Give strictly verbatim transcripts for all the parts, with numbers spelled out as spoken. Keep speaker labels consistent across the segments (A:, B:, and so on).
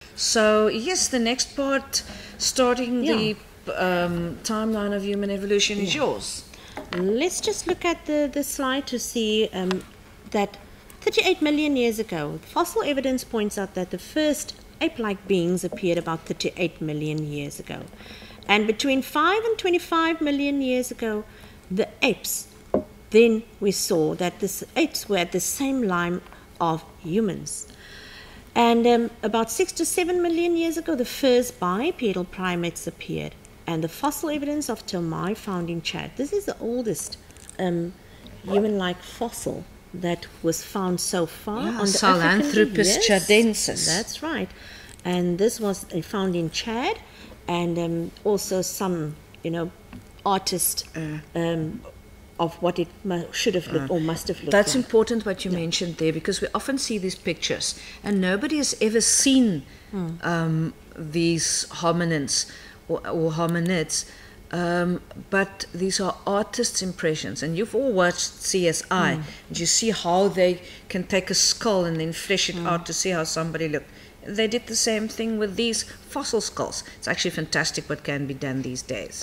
A: So yes, the next part, starting
B: Yeah.
A: the um, timeline of human evolution, is yours.
B: Let's just look at the, the slide to see um, that thirty-eight million years ago, fossil evidence points out that the first ape-like beings appeared about thirty-eight million years ago. And between five and twenty-five million years ago, the apes, then we saw that the apes were at the same line of humans. And um, about six to seven million years ago, the first bipedal primates appeared. And the fossil evidence of Telematic found in Chad. This is the oldest um, human-like fossil that was found so far
A: Yeah,
B: on the
A: Sahelanthropus
B: African,
A: chadensis.
B: That's right. And this was uh, found in Chad, and um, also some, you know, artist uh, um, of what it mu- should have looked uh, or must have looked
A: That's
B: like.
A: important what you yeah. mentioned there, because we often see these pictures and nobody has ever seen mm. um, these hominins or, or hominids, um, but these are artists' impressions. And you've all watched C S I, mm. and you see how they can take a skull and then flesh it mm. out to see how somebody looked. They did the same thing with these fossil skulls. It's actually fantastic what can be done these days.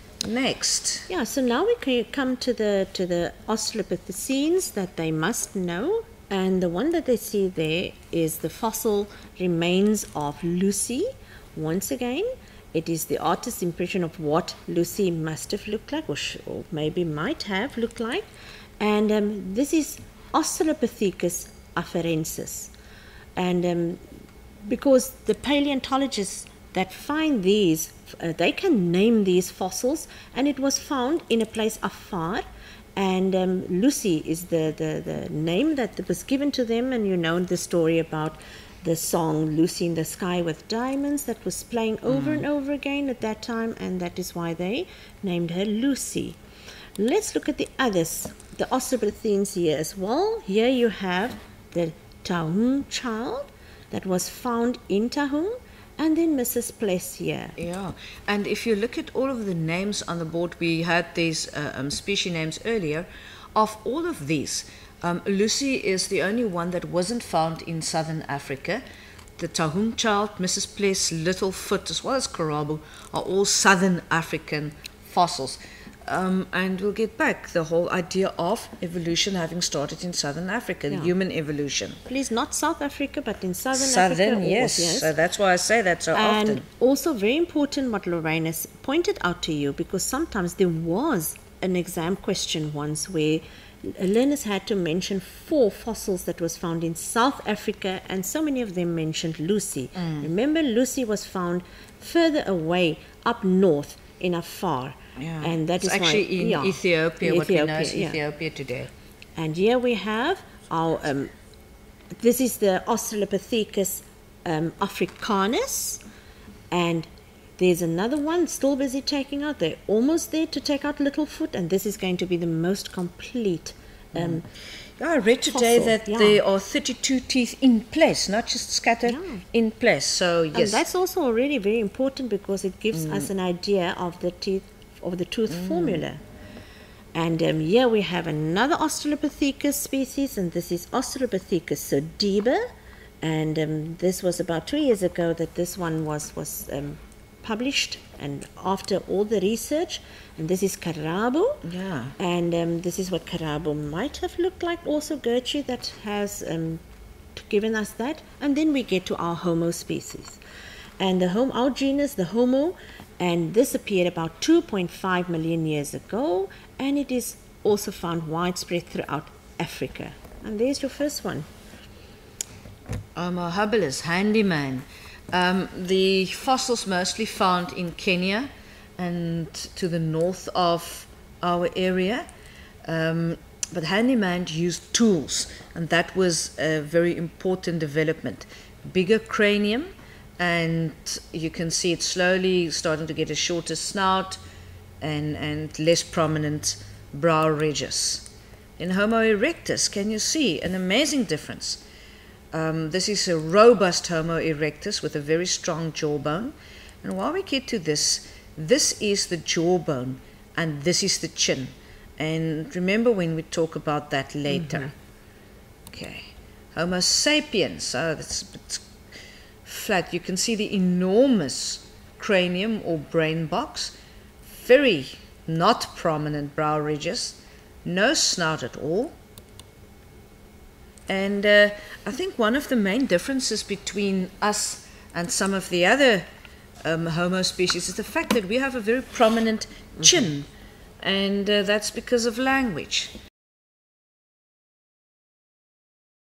A: Next.
B: Yeah, so now we can come to the to the Australopithecines that they must know, and the one that they see there is the fossil remains of Lucy. Once again, it is the artist's impression of what Lucy must have looked like, or, sh- or maybe might have looked like, and um, this is Australopithecus afarensis, and um, because the paleontologists that find these, uh, they can name these fossils, and it was found in a place afar, and um, Lucy is the, the, the name that was given to them. And you know the story about the song Lucy in the Sky with Diamonds that was playing over mm. and over again at that time, and that is why they named her Lucy. Let's look at the others, the Australopithecines here as well. Here you have the Tahung child that was found in Tahung, and then Missus Pless here.
A: Yeah, and if you look at all of the names on the board, we had these uh, um, species names earlier. Of all of these, um, Lucy is the only one that wasn't found in southern Africa. The Tahung child, Missus Pless, Littlefoot, as well as Karabu, are all southern African fossils. Um, and we'll get back the whole idea of evolution having started in southern Africa, yeah. human evolution.
B: Please, not South Africa, but in southern,
A: southern
B: Africa.
A: Yes. yes. So that's why I say that so
B: and
A: often.
B: And also very important what Lorraine has pointed out to you, because sometimes there was an exam question once where learners had to mention four fossils that was found in South Africa, and so many of them mentioned Lucy. Mm. Remember, Lucy was found further away, up north in Afar.
A: Yeah.
B: And that
A: it's
B: is
A: actually
B: why,
A: in
B: yeah,
A: Ethiopia, what
B: Ethiopia,
A: we know as
B: yeah.
A: Ethiopia today.
B: And here we have our, um, this is the Australopithecus um, africanus, and there's another one still busy taking out. They're almost there to take out Littlefoot, and this is going to be the most complete um,
A: mm. yeah, I read today
B: fossil.
A: that
B: yeah.
A: there are thirty-two teeth in place, not just scattered, yeah. in place. So yes,
B: and that's also already very important because it gives mm. us an idea of the teeth of the tooth mm. formula. And um, here we have another Australopithecus species, and this is Australopithecus sodiba, and um, this was about two years ago that this one was was um, published, and after all the research. And this is Karabu,
A: yeah,
B: and um, this is what Karabu might have looked like. Also Gertrude that has um, given us that. And then we get to our Homo species, and the home our genus, the Homo. And this appeared about two point five million years ago, and it is also found widespread throughout Africa. And there's your first one.
A: Homo habilis, handyman. Um, the fossils mostly found in Kenya and to the north of our area. Um, but handyman used tools, and that was a very important development. Bigger cranium, and you can see it slowly starting to get a shorter snout and, and less prominent brow ridges. In Homo erectus, can you see an amazing difference? Um, this is a robust Homo erectus with a very strong jawbone. And while we get to this, this is the jawbone and this is the chin. And remember when we talk about that later. Mm-hmm. Okay. Homo sapiens, so that's it's flat. You can see the enormous cranium or brain box, very not prominent brow ridges, no snout at all. And uh, I think one of the main differences between us and some of the other um, Homo species is the fact that we have a very prominent chin, mm-hmm. and uh, that's because of language.